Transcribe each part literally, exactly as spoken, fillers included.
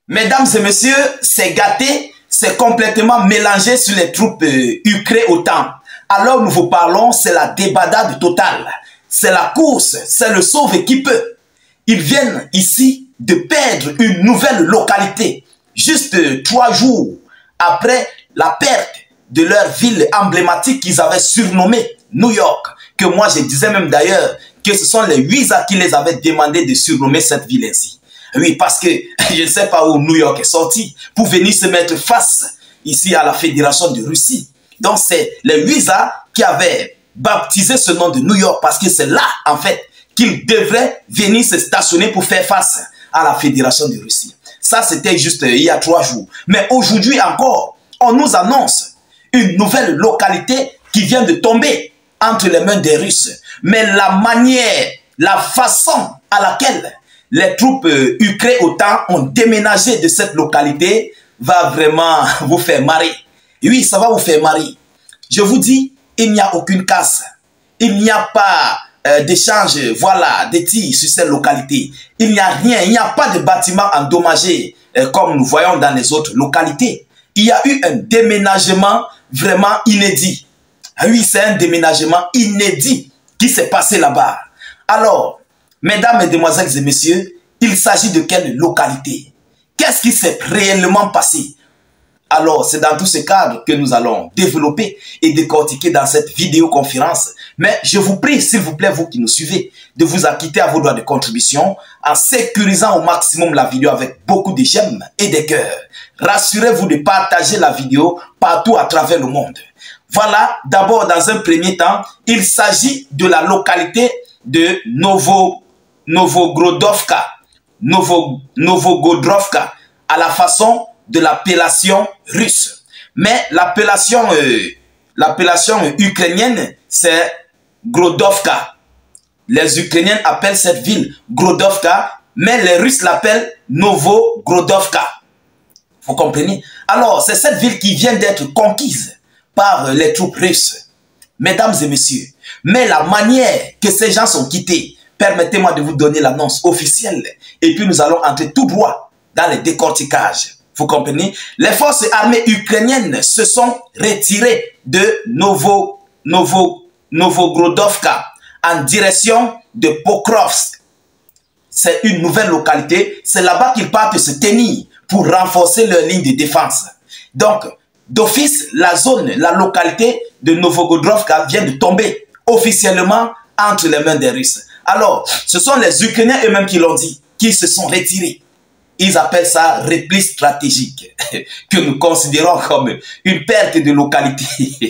Mesdames et messieurs, c'est gâté, c'est complètement mélangé sur les troupes euh, ukrainiennes au temps. Alors nous vous parlons, c'est la débandade totale. C'est la course, c'est le sauve qui peut. Ils viennent ici de perdre une nouvelle localité. Juste euh, trois jours après la perte de leur ville emblématique qu'ils avaient surnommée New York. Que moi je disais même d'ailleurs que ce sont les Huisa qui les avaient demandé de surnommer cette ville ainsi. Oui, parce que je ne sais pas où New York est sorti pour venir se mettre face ici à la Fédération de Russie. Donc c'est les Huisa qui avaient baptisé ce nom de New York parce que c'est là en fait qu'ils devraient venir se stationner pour faire face à la Fédération de Russie. Ça c'était juste il y a trois jours. Mais aujourd'hui encore, on nous annonce une nouvelle localité qui vient de tomber entre les mains des Russes. Mais la manière, la façon à laquelle les troupes euh, ukrainiennes autant ont déménagé de cette localité va vraiment vous faire marrer. Oui, ça va vous faire marrer. Je vous dis, il n'y a aucune casse. Il n'y a pas euh, d'échange, voilà, de tirs sur cette localité. Il n'y a rien, il n'y a pas de bâtiment endommagé euh, comme nous voyons dans les autres localités. Il y a eu un déménagement vraiment inédit. Ah oui, c'est un déménagement inédit qui s'est passé là-bas. Alors, mesdames, mesdemoiselles et messieurs, il s'agit de quelle localité? Qu'est-ce qui s'est réellement passé? Alors, c'est dans tout ce cadre que nous allons développer et décortiquer dans cette vidéoconférence. Mais je vous prie, s'il vous plaît, vous qui nous suivez, de vous acquitter à vos droits de contribution en sécurisant au maximum la vidéo avec beaucoup de j'aime et de cœurs. Rassurez-vous de partager la vidéo partout à travers le monde. Voilà, d'abord, dans un premier temps, il s'agit de la localité de Novo, Novogrodovka, Novo, Novogodrovka, à la façon de l'appellation russe. Mais l'appellation euh, l'appellation ukrainienne, c'est Grodovka. Les Ukrainiens appellent cette ville Grodovka, mais les Russes l'appellent Novogrodovka. Vous comprenez? Alors, c'est cette ville qui vient d'être conquise par les troupes russes. Mesdames et messieurs, mais la manière que ces gens sont quittés, permettez-moi de vous donner l'annonce officielle et puis nous allons entrer tout droit dans les décorticages. Vous comprenez? Les forces armées ukrainiennes se sont retirées de Novo, Novo, Novogrodovka en direction de Pokrovsk. C'est une nouvelle localité. C'est là-bas qu'ils partent se tenir pour renforcer leur ligne de défense. Donc, d'office, la zone, la localité de Novogodrovka vient de tomber officiellement entre les mains des Russes. Alors, ce sont les Ukrainiens eux-mêmes qui l'ont dit, qui se sont retirés. Ils appellent ça repli stratégique, que nous considérons comme une perte de localité.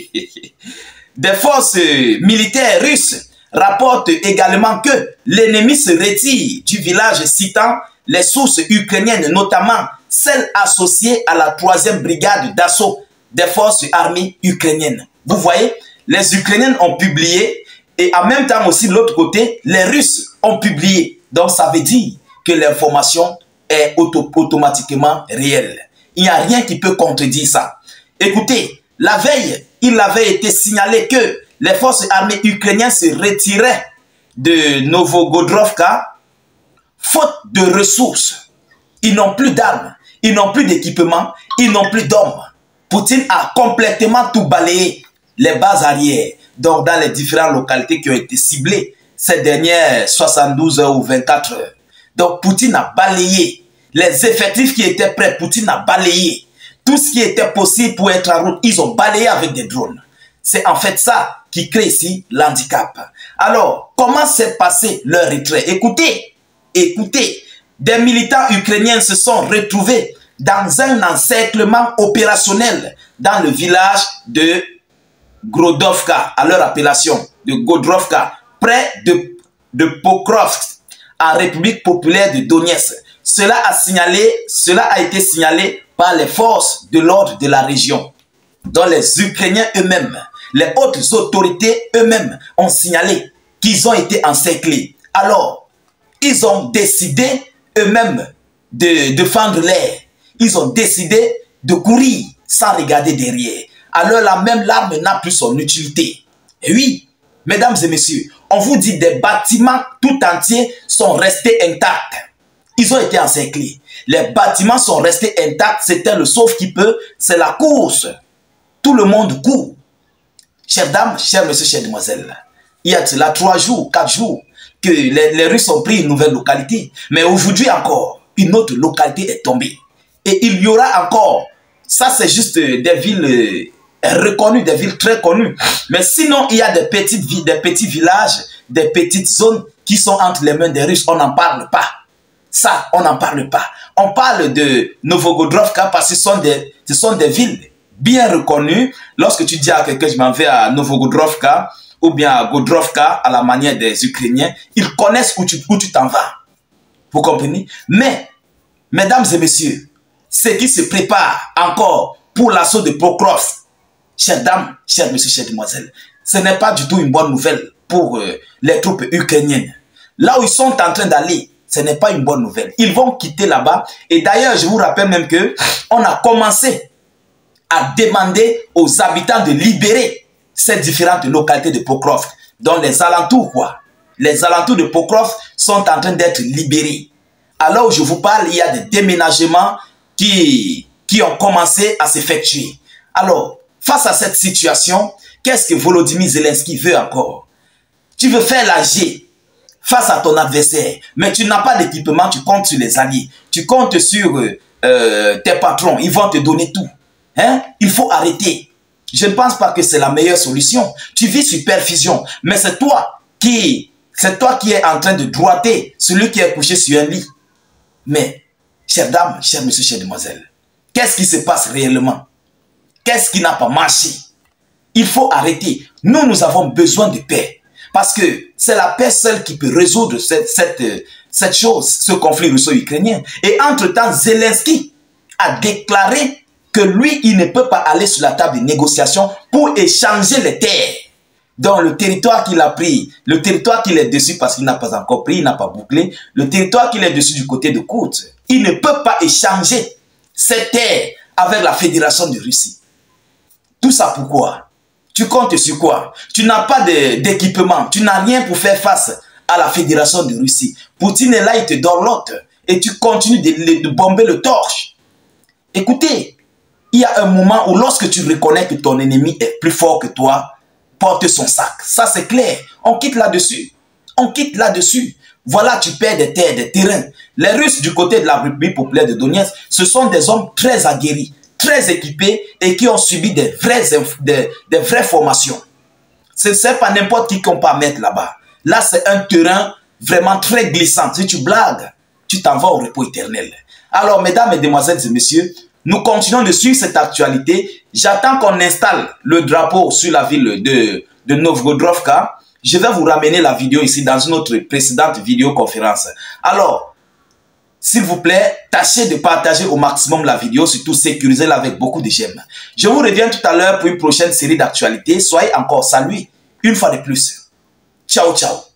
Des forces militaires russes rapportent également que l'ennemi se retire du village citant les sources ukrainiennes, notamment celles associées à la troisième brigade d'assaut des forces armées ukrainiennes. Vous voyez, les Ukrainiens ont publié et en même temps aussi de l'autre côté, les Russes ont publié. Donc ça veut dire que l'information est auto automatiquement réelle. Il n'y a rien qui peut contredire ça. Écoutez, la veille, il avait été signalé que les forces armées ukrainiennes se retiraient de Novogodrovka faute de ressources. Ils n'ont plus d'armes, ils n'ont plus d'équipement, ils n'ont plus d'hommes. Poutine a complètement tout balayé, les bases arrières, donc dans les différentes localités qui ont été ciblées ces dernières soixante-douze heures ou vingt-quatre heures. Donc Poutine a balayé les effectifs qui étaient prêts, Poutine a balayé tout ce qui était possible pour être en route, ils ont balayé avec des drones. C'est en fait ça qui crée ici l'handicap. Alors, comment s'est passé leur retrait? Écoutez, écoutez, des militants ukrainiens se sont retrouvés dans un encerclement opérationnel dans le village de Grodovka, à leur appellation, de Godrovka, près de, de Pokrovsk, en République populaire de Donetsk. Cela a, signalé, cela a été signalé par les forces de l'ordre de la région, dont les Ukrainiens eux-mêmes, les hautes autorités eux-mêmes ont signalé qu'ils ont été encerclés. Alors, ils ont décidé eux-mêmes de défendre l'air. Ils ont décidé de courir sans regarder derrière. Alors la même l'arme n'a plus son utilité. Et oui, mesdames et messieurs, on vous dit des bâtiments tout entiers sont restés intacts. Ils ont été encerclés. les bâtiments sont restés intacts. C'était le sauf qui peut. C'est la course. Tout le monde court. Chères dames, chers messieurs, chères demoiselles, il y a cela trois jours, quatre jours, que les, les Russes ont pris une nouvelle localité. Mais aujourd'hui encore, une autre localité est tombée. Et il y aura encore, ça c'est juste des villes reconnues, des villes très connues. Mais sinon, il y a des petites villes, des petits villages, des petites zones qui sont entre les mains des Russes. On n'en parle pas. Ça, on n'en parle pas. On parle de Novogodrovka parce que ce sont des, ce sont des villes bien reconnues. Lorsque tu dis à quelqu'un, je m'en vais à Novogodrovka, ou bien à Godrovka, à la manière des Ukrainiens, ils connaissent où tu où tu t'en vas. Vous comprenez? Mais, mesdames et messieurs, ce qui se prépare encore pour l'assaut de Pokrovsk, chères dames, chers messieurs, chères demoiselles, ce n'est pas du tout une bonne nouvelle pour euh, les troupes ukrainiennes. Là où ils sont en train d'aller, ce n'est pas une bonne nouvelle. Ils vont quitter là-bas. Et d'ailleurs, je vous rappelle même que on a commencé à demander aux habitants de libérer ces différentes localités de Pokrovsk, dont les alentours, quoi. Les alentours de Pokrovsk sont en train d'être libérés. Alors, je vous parle, il y a des déménagements qui, qui ont commencé à s'effectuer. Alors, face à cette situation, qu'est-ce que Volodymyr Zelensky veut encore? Tu veux faire la G face à ton adversaire, mais tu n'as pas d'équipement, tu comptes sur les alliés, tu comptes sur euh, euh, tes patrons, ils vont te donner tout. Hein? Il faut arrêter. Je ne pense pas que c'est la meilleure solution. Tu vis sur perfusion, mais c'est toi qui, c'est toi qui es en train de droiter celui qui est couché sur un lit. Mais, chères dames, chers messieurs, chères demoiselles, qu'est-ce qui se passe réellement? Qu'est-ce qui n'a pas marché? Il faut arrêter. Nous, nous avons besoin de paix. Parce que c'est la paix seule qui peut résoudre cette, cette, cette chose, ce conflit russo-ukrainien. Et entre-temps, Zelensky a déclaré que lui, il ne peut pas aller sur la table de négociation pour échanger les terres. Donc, le territoire qu'il a pris, le territoire qu'il est dessus parce qu'il n'a pas encore pris, il n'a pas bouclé, le territoire qu'il est dessus du côté de Kout, il ne peut pas échanger ces terres avec la Fédération de Russie. Tout ça pourquoi? Tu comptes sur quoi? Tu n'as pas d'équipement, tu n'as rien pour faire face à la Fédération de Russie. Poutine est là, il te donne l'autre et tu continues de, de bomber le torche. Écoutez, il y a un moment où lorsque tu reconnais que ton ennemi est plus fort que toi, porte son sac. Ça, c'est clair. On quitte là-dessus. On quitte là-dessus. Voilà, tu perds des terres, des terrains. Les Russes du côté de la République populaire de Donetsk, ce sont des hommes très aguerris, très équipés et qui ont subi des vraies, des, des vraies formations. Ce n'est pas n'importe qui qu'on peut mettre là-bas. Là, c'est un terrain vraiment très glissant. Si tu blagues, tu t'en vas au repos éternel. Alors, mesdames, et demoiselles et messieurs, nous continuons de suivre cette actualité. J'attends qu'on installe le drapeau sur la ville de, de Novogodrovka. Je vais vous ramener la vidéo ici dans une autre précédente vidéoconférence. Alors, s'il vous plaît, tâchez de partager au maximum la vidéo, surtout sécurisez-la avec beaucoup de j'aime. Je vous reviens tout à l'heure pour une prochaine série d'actualités. Soyez encore salués une fois de plus. Ciao, ciao.